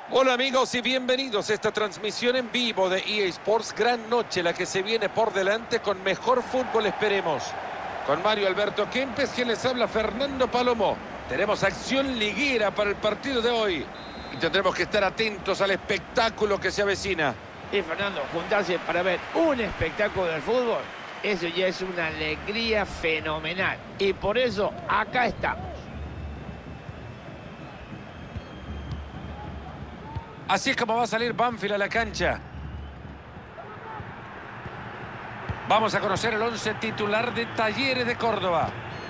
Hola amigos y bienvenidos a esta transmisión en vivo de EA Sports. Gran noche la que se viene por delante con mejor fútbol, esperemos. Con Mario Alberto Kempes, quien les habla, Fernando Palomo. Tenemos acción liguera para el partido de hoy y tendremos que estar atentos al espectáculo que se avecina. Y Fernando, juntarse para ver un espectáculo del fútbol, eso ya es una alegría fenomenal. Y por eso acá estamos. Así es como va a salir Banfield a la cancha. Vamos a conocer el 11 titular de Talleres de Córdoba.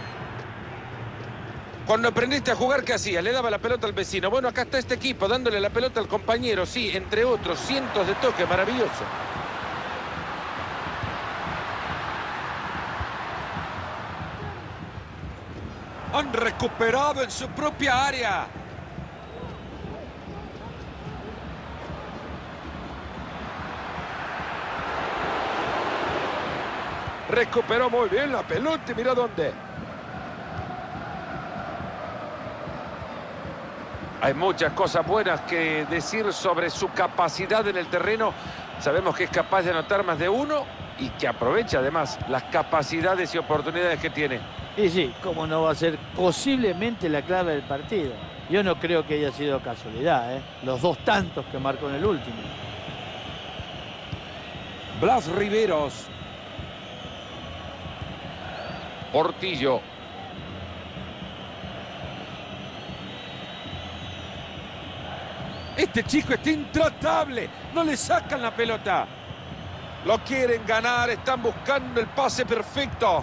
Cuando aprendiste a jugar, ¿qué hacías? Le daba la pelota al vecino. Bueno, acá está este equipo dándole la pelota al compañero. Sí, entre otros, cientos de toques. Maravilloso. Han recuperado en su propia área. Recuperó muy bien la pelota y mira dónde. Hay muchas cosas buenas que decir sobre su capacidad en el terreno. Sabemos que es capaz de anotar más de uno y que aprovecha además las capacidades y oportunidades que tiene. Y sí, cómo no va a ser posiblemente la clave del partido. Yo no creo que haya sido casualidad, ¿eh? Los dos tantos que marcó en el último. Blas Riveros. Portillo. Este chico está intratable. No le sacan la pelota. Lo quieren ganar. Están buscando el pase perfecto.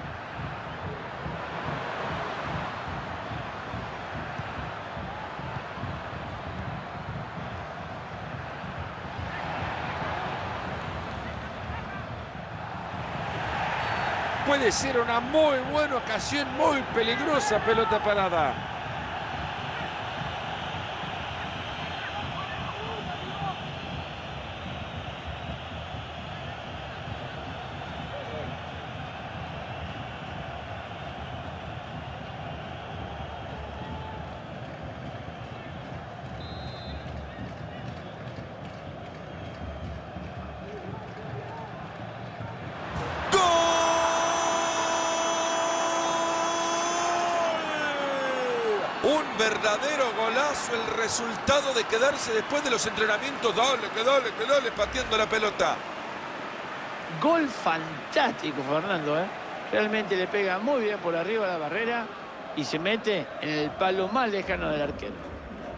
Puede ser una muy buena ocasión, muy peligrosa pelota parada. Un verdadero golazo, el resultado de quedarse después de los entrenamientos. Dale, que dale, pateando la pelota. Gol fantástico, Fernando, ¿eh? Realmente le pega muy bien por arriba de la barrera y se mete en el palo más lejano del arquero.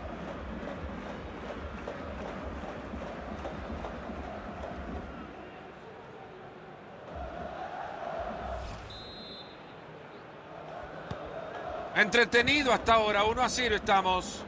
Entretenido hasta ahora, 1-0 estamos.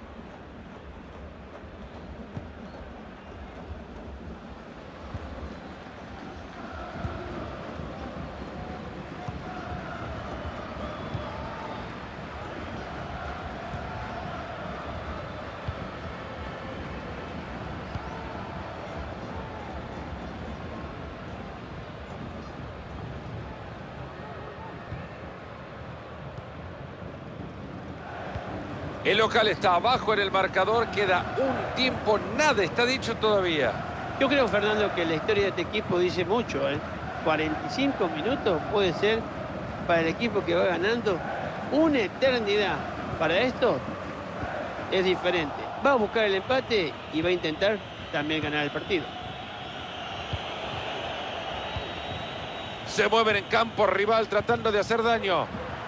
El local está abajo en el marcador, queda un tiempo, nada está dicho todavía. Yo creo, Fernando, que la historia de este equipo dice mucho, ¿eh? 45 minutos puede ser para el equipo que va ganando una eternidad. Para esto es diferente. Va a buscar el empate y va a intentar también ganar el partido. Se mueven en campo rival tratando de hacer daño.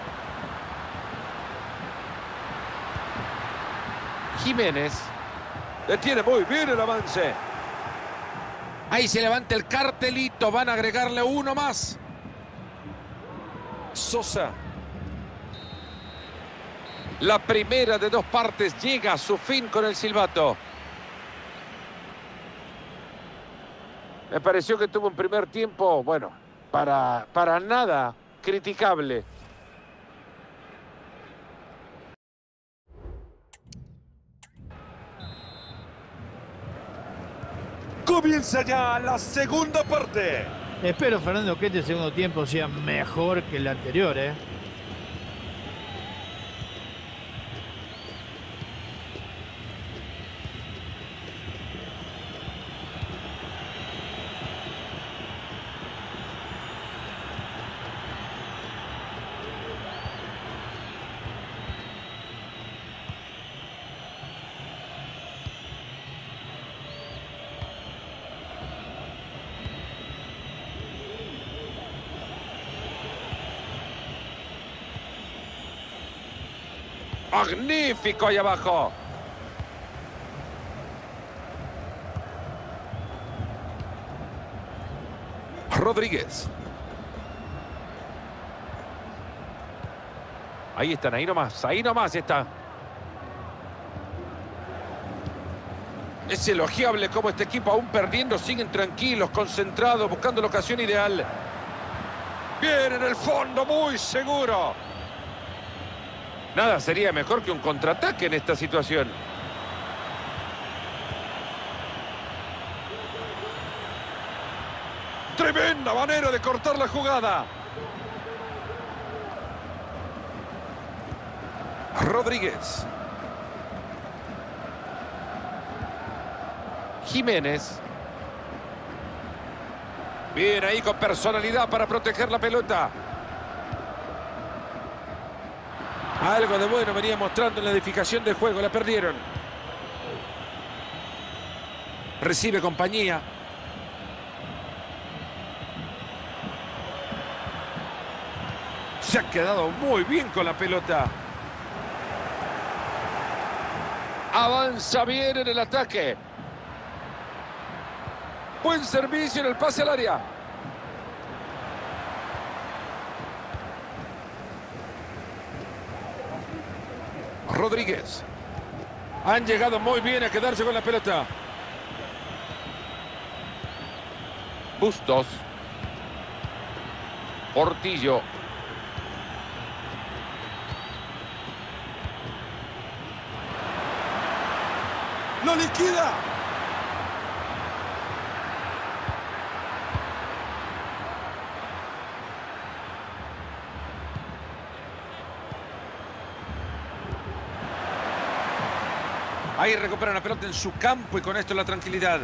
Jiménez. Detiene muy bien el avance. Ahí se levanta el cartelito. Van a agregarle uno más. Sosa. La primera de dos partes llega a su fin con el silbato. Me pareció que tuvo un primer tiempo, bueno, para nada criticable. Comienza ya la segunda parte. Espero, Fernando, que este segundo tiempo sea mejor que el anterior, ¿eh? Magnífico ahí abajo. Rodríguez. Ahí están, ahí nomás está. Es elogiable cómo este equipo, aún perdiendo, siguen tranquilos, concentrados, buscando la ocasión ideal. Bien en el fondo, muy seguro. Nada sería mejor que un contraataque en esta situación. Tremenda manera de cortar la jugada. Rodríguez. Jiménez. Bien ahí con personalidad para proteger la pelota. Algo de bueno venía mostrando en la edificación del juego. La perdieron. Recibe compañía. Se ha quedado muy bien con la pelota. Avanza bien en el ataque. Buen servicio en el pase al área. Rodríguez. Han llegado muy bien a quedarse con la pelota. Bustos. Portillo. ¡Lo liquida! Ahí recupera la pelota en su campo y con esto la tranquilidad.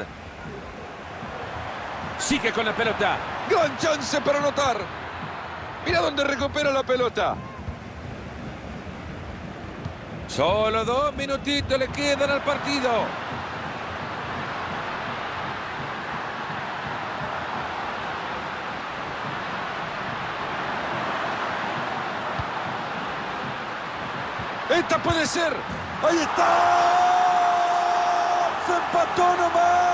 Sigue con la pelota. Gran chance para anotar. Mira dónde recupera la pelota. Solo 2 minutitos le quedan al partido. Esta puede ser. ¡Ahí está! ¡Se empató nomás!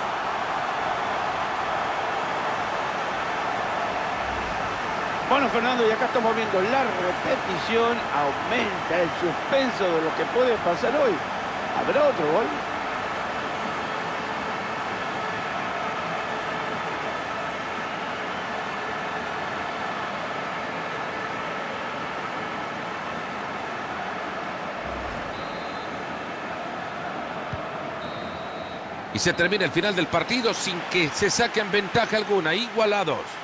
Bueno, Fernando, y acá estamos viendo la repetición. Aumenta el suspenso de lo que puede pasar hoy. ¿Habrá otro gol? Y se termina el final del partido sin que se saquen ventaja alguna, igualados.